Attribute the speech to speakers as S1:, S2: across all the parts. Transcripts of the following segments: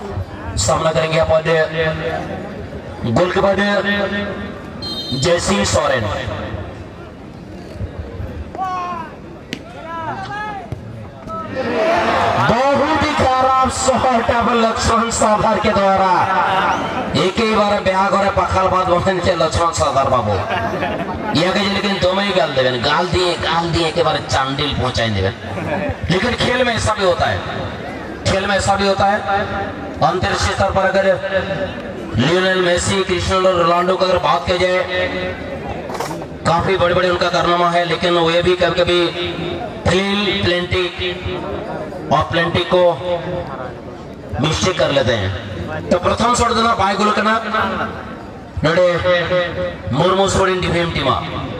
S1: सामना करेंगे अपन गोलकीपर जयसिंह सोरेन। बहुत ही खराब शॉट लक्ष्मण सरदार के द्वारा एक ही बार ब्याग और पखल बात बोलने लक्ष्मण सरदार बाबू यह लेकिन दो में ही गाल दिए के बारे चांडिल पहुंचाए देवे। लेकिन खेल में ऐसा भी होता है, खेल में ऐसा भी होता है। अंतर्राष्ट्रीय स्तर पर अगर लियोनेल मेसी, क्रिस्टियानो रोनाल्डो का अगर बात की जाए, काफी बड़े बड़े उनका कारनामा है, लेकिन वे भी कभी कभी प्लेंटी को मिस्टेक कर लेते हैं। तो प्रथम शॉट देना बाय गोल करना नडे मुर्मू स्पोर्टिंग डिफेम टीमा।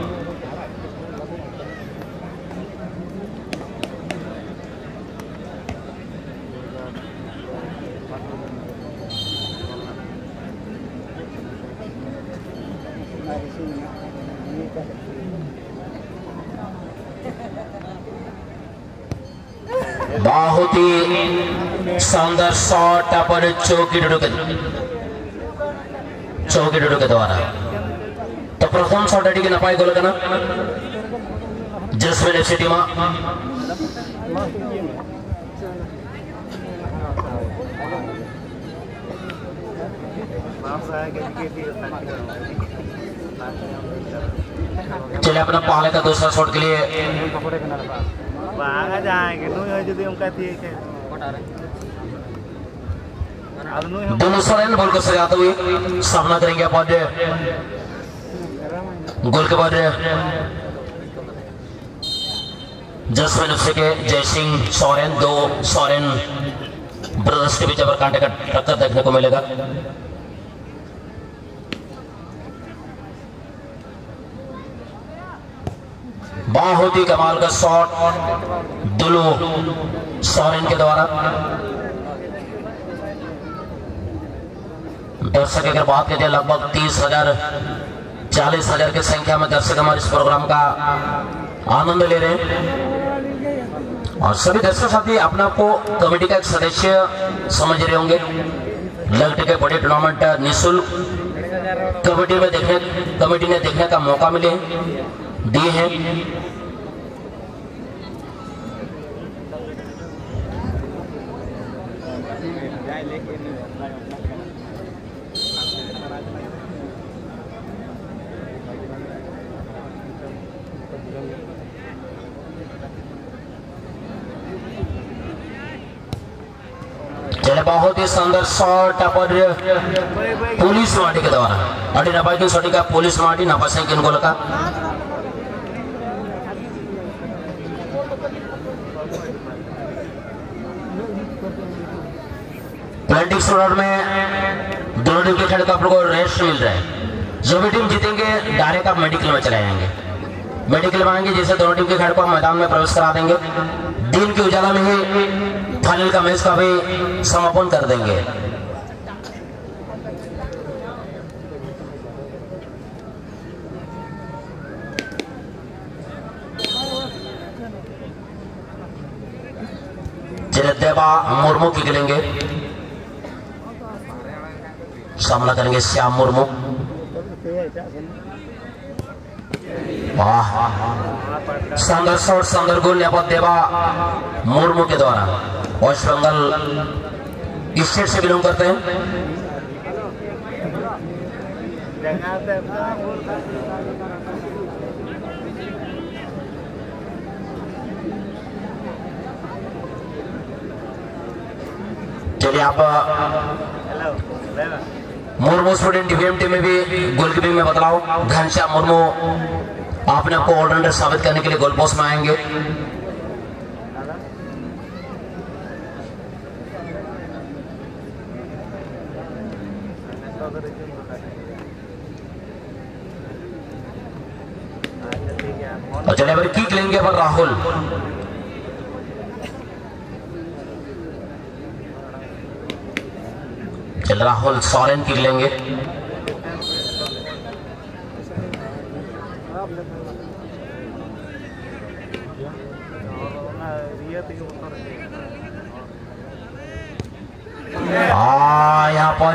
S1: बहुत ही शानदार शॉट पर चौकी डुडू के द्वारा। तो प्रथम शॉट अड़ी के नपाई गोल करना जसमिन एफसी टीमा। चलिए अपना पहले का दूसरा शॉट के लिए
S2: जाएंगे उनका ठीक है।
S1: दोनों सोरेन बॉल को सजाते हुए सामना करेंगे अपन गोलकीपर जसमिन एफसी के जयसिंह सोरेन। दो सोरेन ब्रदर्स के बीच अब कांटे का टक्कर देखने को मिलेगा। बहुत ही कमाल का शॉट दुलू सोरेन के द्वारा। दर्शक अगर बात करें लगभग 30,000 40,000 की संख्या में दर्शक हमारे इस प्रोग्राम का आनंद ले रहे हैं। और सभी दर्शक साथी अपने आप को कमेटी का एक सदस्य समझ रहे होंगे। लगते के बड़े टूर्नामेंट निःशुल्क कमेटी ने देखने का मौका दिए हैं। चले बहुत ही शानदार शॉट पर पुलिस माटी के द्वारा अड़ी नपाई की शॉट का पुलिस माटी नपासे किन गोल का। प्लेटिक्स टूर्नामेंट में दोनों टीम के खेल का आप लोगों को रेस्ट मिल रहा है। जो भी टीम जीतेंगे डायरेक्ट आप मेडिकल में चले जाएंगे। मेडिकल में आएंगे जिससे दोनों टीम के खेल को मैदान में प्रवेश करा देंगे। दिन के उजाला में ही फाइनल का मैच का भी समापन कर देंगे। देवा मुर्मू की खेलेंगे, सामना करेंगे श्याम मुर्मू। वाह शानदार शॉट, शानदार गोल यहाँ पर देवा मुर्मू के द्वारा। वेस्ट बंगाल स्टेट से बिलोंग करते हैं। चलिए आप मुर्मू स्टूडेंट डिफेम टीम में भी गोलकीपिंग में बदलाव। घनश्याम मुर्मू आपने आपको ऑलराउंडर साबित करने के लिए गोल पोस्ट में आएंगे। और चलिए पर किक लेंगे पर राहुल। चल राहुल सोरेन किक लेंगे। यहाँ पर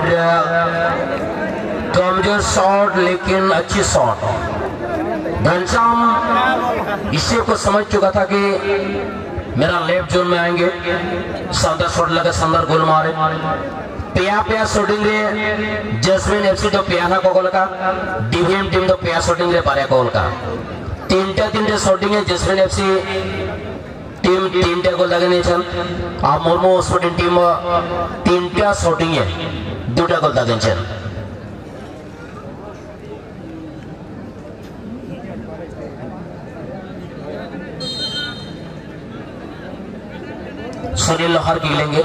S1: कमजोर शॉट लेकिन अच्छी शॉट। घनश्याम इसी को समझ चुका था कि मेरा लेफ्ट जोन में आएंगे, शानदार शॉट लगा, शानदार गोल मारे। पेया शूटिंग रे जैस्मिन एफसी तो पेया को गोल का, डीवीएम टीम तो पेया शूटिंग रे पारे गोल का। तीनटे शूटिंग है जैस्मिन एफसी टीम 3टे गोल दागे नहीं छन, और मुर्मू स्पोर्टिंग टीम 3टा शूटिंग है 2टा गोल दागे छन। सुनील लोहार खेलेंगे,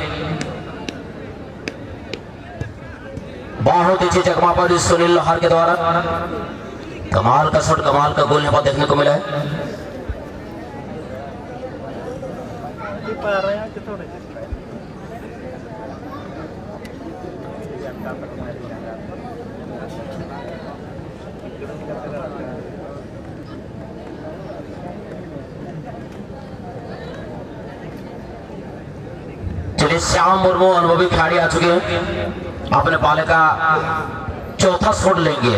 S1: बहुत अच्छी चकमा पर सुनील लोहार के द्वारा कमाल का शॉट, कमाल का गोल यहाँ पर देखने को मिला है। चलिए श्याम मुर्मू अनुभवी खिलाड़ी आ चुके हैं, अपने पाले का चौथा शॉट लेंगे।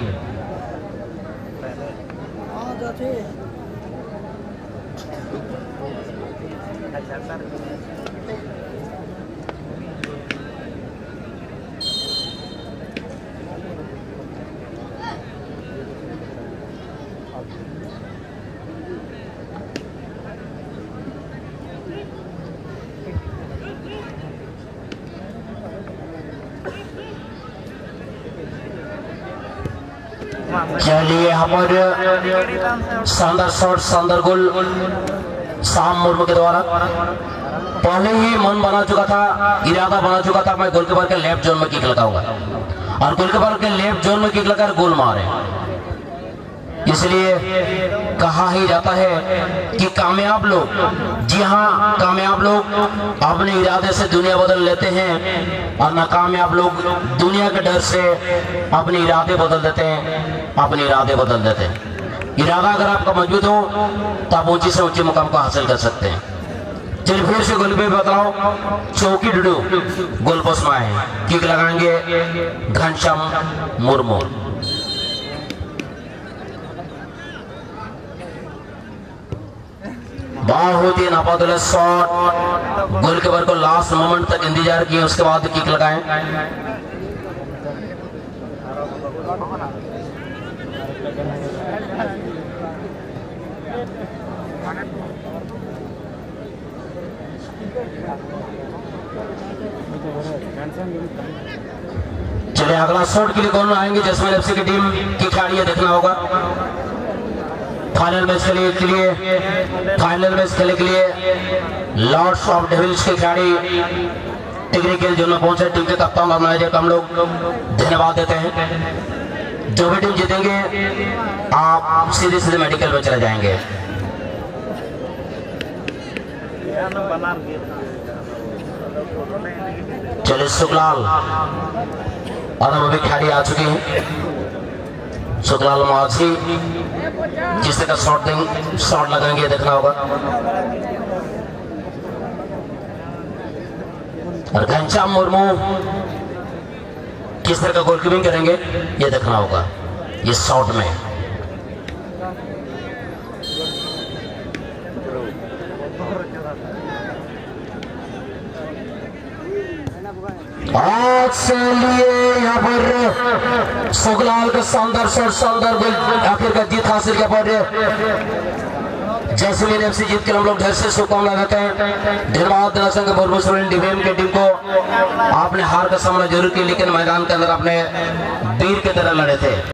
S1: चलिए यहाँ पर शानदार शॉट, शानदार गोल श्याम मुर्मू के द्वारा। पहले ही मन बना चुका था, इरादा बना चुका था, मैं गोलकीपर के लेफ्ट जोन में किक लगाऊंगा, और गोलकीपर के लेफ्ट जोन में किक लगाकर गोल मारे। इसलिए कहा ही जाता है कि कामयाब लोग, जी हाँ कामयाब लोग अपने इरादे से दुनिया बदल लेते हैं, और नाकामयाब लोग दुनिया के डर से अपने इरादे बदल देते हैं, अपने इरादे बदल देते हैं। इरादा अगर आपका मजबूत हो तो आप ऊंची से ऊंचे मुकाम को हासिल कर सकते हैं। चलिए फिर से गोल पे बताओ, चौकी डुडू गोल पोस्ट में आए, किक लगाएंगे घनश्याम मुर्मू। बहुत ही नापातुला शॉट, गोलकीपर को लास्ट मोमेंट तक इंतजार किए, उसके बाद किक लगाएं। चलिए अगला शॉट के लिए कौन आएंगे, जैस्मिन एफसी की टीम की खिलाड़ी है, देखना होगा। फाइनल मैच खेलने के लिए लॉर्ड्स ऑफ डेविल्स के खिलाड़ी टेक्निकल जोन में पहुंचे। टीम के कप्तान और मैनेजर को हम लोग धन्यवाद देते हैं। जो भी टीम जीतेंगे आप सीधे सीधे मेडिकल में चले जाएंगे। चलिए सुखलाल और अभी खिलाड़ी आ चुके हैं, सुखलाल माझी जिस तरह का शॉट लगाएंगे देखना होगा, और घनश्याम मुर्मू किस तरह का गोलकीपिंग करेंगे ये देखना होगा इस शॉट में। आज से लिए यहाँ पर सुखलाल का शानदार शॉट, शानदार गोल, आखिर का जीत हासिल किया पर जैस्मिन एफसी जीत कर हम लोग ढेर से शुभकामनाएं देते हैं। धन्यवाद देना चाहेंगे मुर्मू डीवीएम के टीम को, आपने हार का सामना जरूर किया लेकिन मैदान के अंदर अपने वीर की तरह लड़े थे।